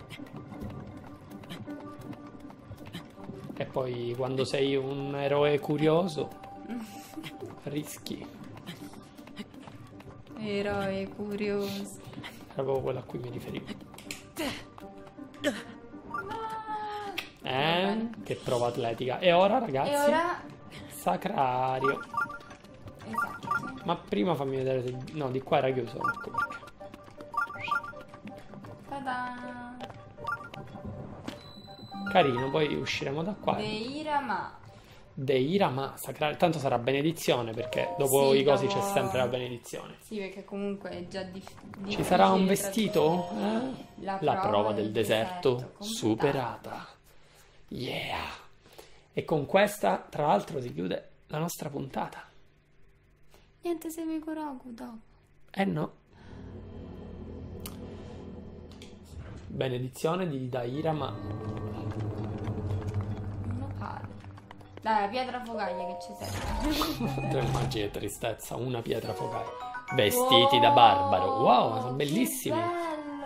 E poi quando sei un eroe curioso rischi. Eroe curioso. Era proprio quello a cui mi riferivo. Eh? Che prova atletica. E ora ragazzi? E ora. Sacrario. Esatto. Ma prima fammi vedere se... No, di qua era chiuso. Ecco perché. Ta-da! Carino, poi usciremo da qua. Deirama. Deirama, sacrario. Tanto sarà benedizione perché dopo Sì, i cosi dopo- c'è sempre la benedizione. Sì, perché comunque è già dif- difficile. Ci sarà un tra- vestito? Eh? La, La prova, prova del deserto completata. superata. Yeah! E con questa, tra l'altro, si chiude la nostra puntata. Niente Semikoroku dopo. Eh no. Benedizione di Dairama. Non pare. Dai, la pietra focaglia che ci serve. Tu immagini che tristezza, una pietra focale. Vestiti da barbaro. Wow, sono che bellissimi. bello!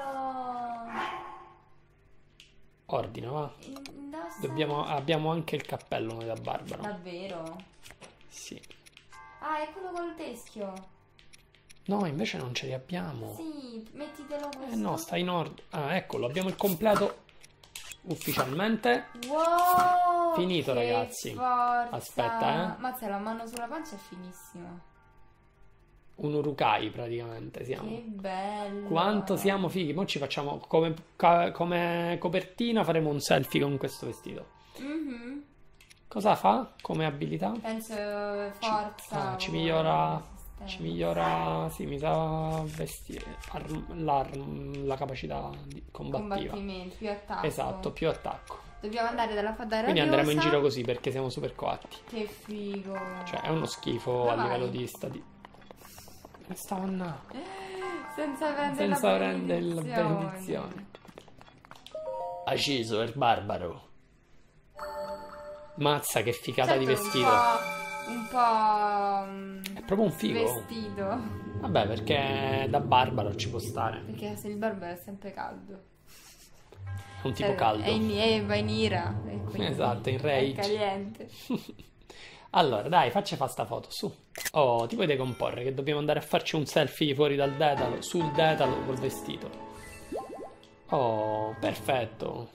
Ordina, va. Indossa- Dobbiamo, abbiamo anche il cappello noi da barbaro. Davvero? Sì. Ah, è quello col teschio. No, invece non ce li abbiamo. Sì, mettitelo così. Eh no, sta in ordine. Ah, eccolo, abbiamo il completo ufficialmente. Wow! Finito, che ragazzi. Forza. Aspetta, eh. Mazza, la mano sulla pancia è finissima. Un urukai praticamente siamo. Che bello. Quanto siamo fighi. Mo ci facciamo come, ca- come copertina, faremo un selfie con questo vestito. Mhm. Cosa fa come abilità? Penso forza. Ah, ci o migliora... resistenza. Ci migliora... Sì, mi sa vestire... arm- l'arm- la capacità di combattiva. Combattimento, più attacco. Esatto, più attacco. Dobbiamo andare dalla fata radiosa. Quindi andremo in giro così perché siamo super coatti. Che figo. Cioè, è uno schifo Dove a vai? livello di stati... Stavano Senza prendere senza la prendere la benedizione. benedizione. Acceso il barbaro. Mazza che figata di Certo, vestito. Un po'... Un po'... È proprio un figo. Vestito. Vabbè, perché da barbaro ci può stare. Perché se il barbaro è sempre caldo. È un tipo Cioè, caldo. È in, è, va in ira. E quindi Esatto, in È rage. caliente. Allora, dai, facci fa sta foto, su. Oh, ti puoi decomporre che dobbiamo andare a farci un selfie fuori dal Dedalo, sul Dedalo col vestito. Oh, perfetto.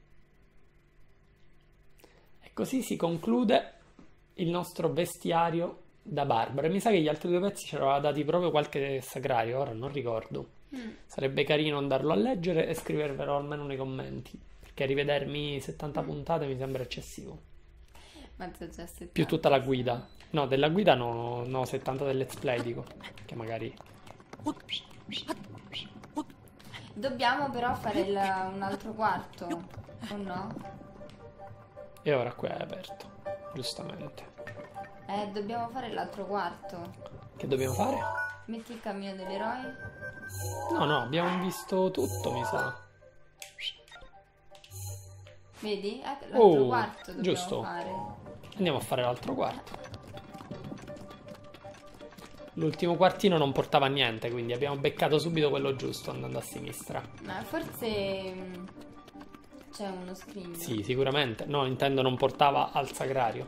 E così si conclude il nostro vestiario da barbaro. E mi sa che gli altri due pezzi ci eravamo dati proprio qualche sagrario, ora non ricordo. Mm. Sarebbe carino andarlo a leggere e scrivervelo almeno nei commenti, perché rivedermi settanta puntate mi sembra eccessivo. Mezzo già settanta. Più tutta la guida. No, della guida no, no, settanta del let's play dico. Che magari... Dobbiamo però fare il- un altro quarto, o no? E ora qua è aperto, giustamente. Eh, dobbiamo fare l'altro quarto. Che dobbiamo fare? Metti il cammino dell'eroe. No, no, abbiamo visto tutto, mi sa. Vedi? Eh, l'altro Oh, quarto dobbiamo giusto. fare. Andiamo a fare l'altro quarto. L'ultimo quartino non portava a niente, quindi abbiamo beccato subito quello giusto andando a sinistra. Ma forse mm, c'è uno scrigno. Sì, sicuramente. No, intendo non portava al sagrario.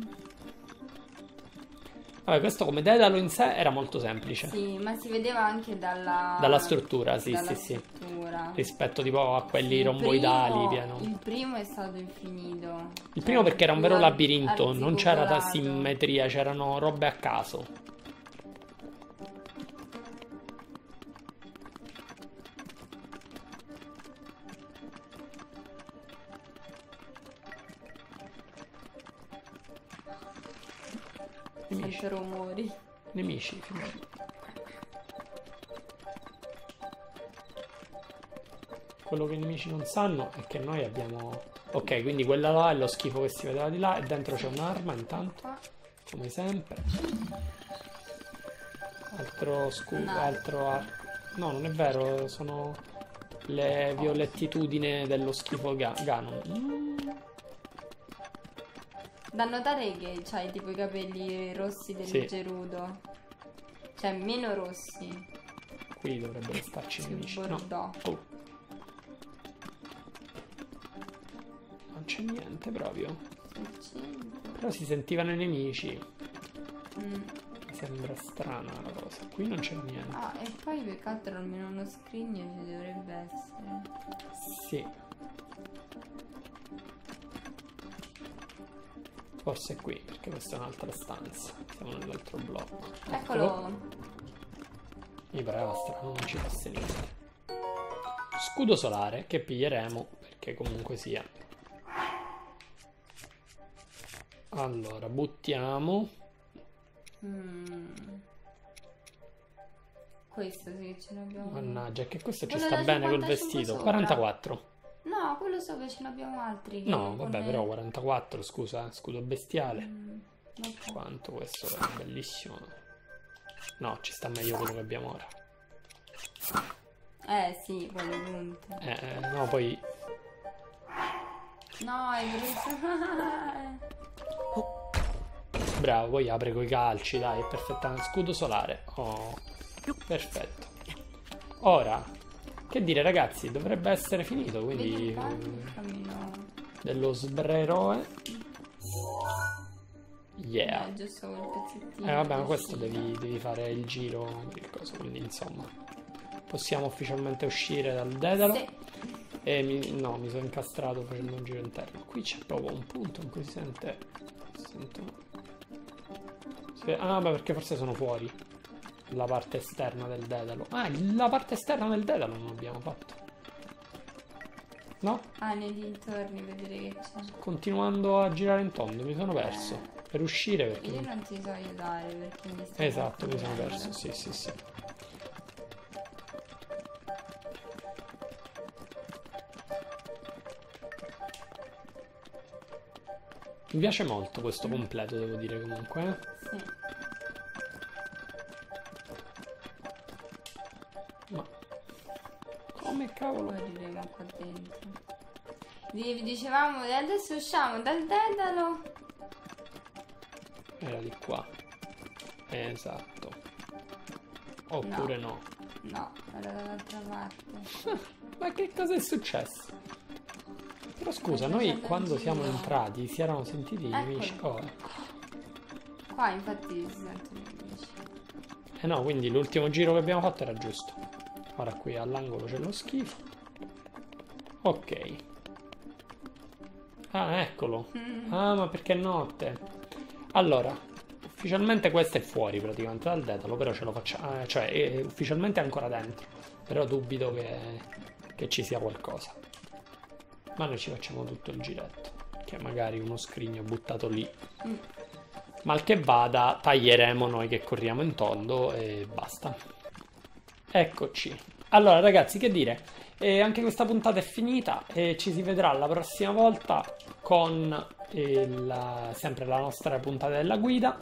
Vabbè, questo come Dedalo in sé era molto semplice. Sì, ma si vedeva anche dalla... Dalla struttura, sì, dalla sì, sì. struttura. Rispetto tipo a quelli Il romboidali, primo- piano. Il primo è stato infinito. Il primo perché era un vero Ar- labirinto, non c'era da arzigogolato. simmetria, c'erano robe a caso. Nemici, Sento rumori. nemici, figurati. Quello che i nemici non sanno è che noi abbiamo... Ok, quindi quella là è lo schifo che si vedeva di là e dentro c'è un'arma intanto, Qua. come sempre. Altro scudo, No. altro arco. No, non è vero, sono le violettitudini dello schifo ga- Ganon. Mm. Da notare che c'hai tipo i capelli rossi del Sì. Gerudo. Cioè meno rossi. Qui dovrebbero starci i Più nemici. No. bordeaux. Oh. Non c'è niente proprio. Sul centro. Però si sentivano i nemici. Mm. Mi sembra strana la cosa. Qui non c'è niente. Ah, e poi più che altro almeno uno scrigno ci dovrebbe essere. Sì. Forse è qui, perché questa è un'altra stanza. Siamo nell'altro blocco. Eccolo. Mi pareva strano, non ci fosse niente. Scudo solare che piglieremo, perché comunque sia. Allora, buttiamo. Mm. Questo sì, ce l'abbiamo. Mannaggia, che questo ci Quello sta da bene col cinquantacinque vestito. sopra. quarantaquattro. No, quello so che ce ne abbiamo altri. che No, con vabbè, le- però quarantaquattro, scusa, scudo bestiale. Mm, ok. Quanto questo è bellissimo. No, ci sta meglio quello che abbiamo ora. Eh sì, con le punte. Eh, eh, no, poi... No, è brutto. Bravo, poi apre coi calci, dai, è perfetta. Scudo solare. Oh, perfetto. Ora, che dire ragazzi, dovrebbe essere finito, Vedi quindi... il cammino? Cammino. dello sbreroe. Yeah. Eh, giusto quel pezzettino. Eh vabbè, ma che questo usciva. devi, devi fare il giro, il coso, quindi insomma possiamo ufficialmente uscire dal Dedalo. Sì. E mi, no, mi sono incastrato facendo un giro interno. Qui c'è proprio un punto in cui si sente, si sente- si- ah beh, perché forse sono fuori la parte esterna del Dedalo. Ah, la parte esterna del Dedalo non l'abbiamo fatto. No? Ah, nei dintorni, vedere che c'è. Continuando a girare in tondo, mi sono perso. Per uscire perché... Io non ti so aiutare perché mi stai Esatto, mi sono facendo perso, sì, sì, sì. Mi piace molto questo completo, devo dire comunque. Eh? Sì. Ma come cavolo? Poi arriviamo qua dentro. Vi dicevamo, e adesso usciamo dal dedalo. Era di qua. Esatto. Oppure no. No, era dall'altra parte. Ma che cosa è successo? Però scusa, Sto noi facendo quando il siamo giro. entrati si erano sentiti i nemici. Eccolo. Oh, ecco. Qua infatti si sentono i nemici. Eh no, quindi l'ultimo giro che abbiamo fatto era giusto. Ora qui all'angolo c'è lo schifo. Ok. Ah, eccolo. Ah, ma perché è notte? Allora, ufficialmente questo è fuori praticamente dal dedalo, però ce lo facciamo. Eh, cioè, è, ufficialmente è ancora dentro. Però dubito che, che ci sia qualcosa. Ma noi ci facciamo tutto il giretto. Che magari uno scrigno buttato lì. Mm. Mal che vada, taglieremo noi che corriamo in tondo e basta. Eccoci. Allora ragazzi, che dire, eh, anche questa puntata è finita e ci si vedrà la prossima volta con il, sempre la nostra puntata della guida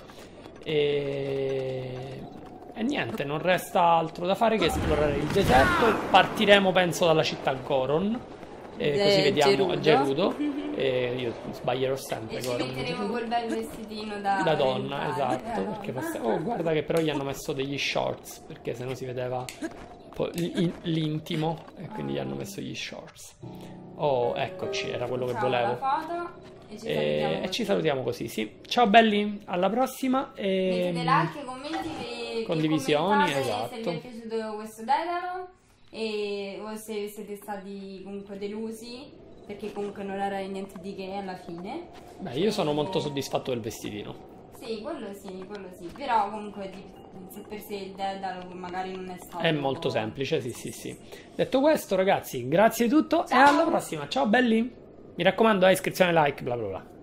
e... e niente, non resta altro da fare che esplorare il deserto. Partiremo penso dalla città Goron e Eh, così vediamo Gerudo. Gerudo e io sbaglierò sempre E ci Goron, metteremo Gerudo. col bel vestitino da Da donna, orientale, esatto, da perché donna. forse... Oh, guarda che però gli hanno messo degli shorts, perché sennò si vedeva un po' l- l'intimo, e quindi gli hanno messo gli shorts. Oh, eccoci, era quello che Facciamo la volevo. foto e ci E, salutiamo e ci così. salutiamo così, sì. Ciao belli, alla prossima e... Mettete like, commenti e condivisioni, e commentate se esatto. vi è piaciuto questo dedalo e o se siete stati comunque delusi perché comunque non era niente di che alla fine. Beh, io sono molto soddisfatto del vestitino. Sì, quello sì, quello sì, però comunque di, se per sé il dedalo magari non è stato È molto semplice, sì, sì, sì. Detto questo, ragazzi, grazie di tutto e Ciao. alla prossima. Ciao belli. Mi raccomando, eh, iscrizione, like, bla bla bla.